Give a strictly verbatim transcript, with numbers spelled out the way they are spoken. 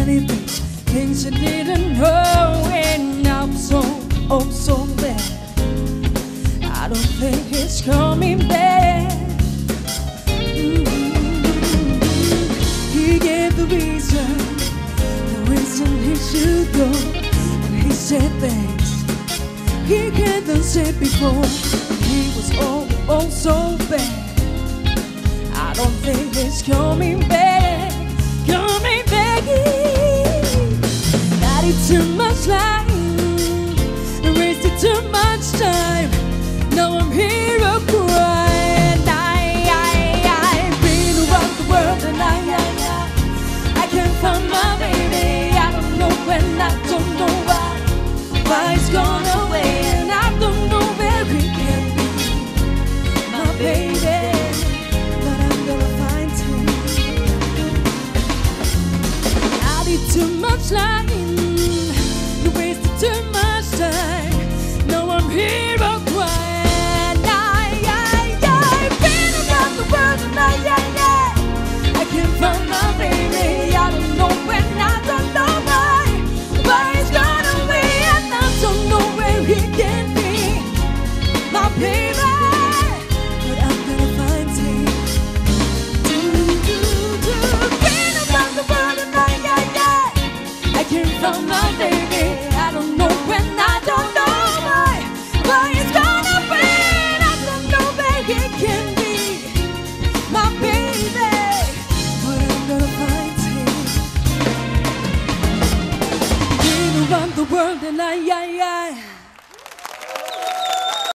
anything, things you didn't know, and I'm so, oh so bad. I don't think he's coming back. Mm-hmm. He gave the reason, the reason he should go, and he said things he couldn't say before. He was oh, oh so bad. I don't think he's coming back, coming back. I did too much lying, wasted too much time. Now I'm here a crying. I, I, I've been around the world and I, I, I can't find my baby. I don't know when, I don't know why, why he's gone away, and I don't know where he can be, my baby. But I'm gonna find him. I did too much lying, you wasted too much time. Now I'm here a crying. From my baby, I don't know when, I don't know why, why it's gonna be. I don't know where he can be, my baby, but I'm gonna find him. Been around the world and I, I, I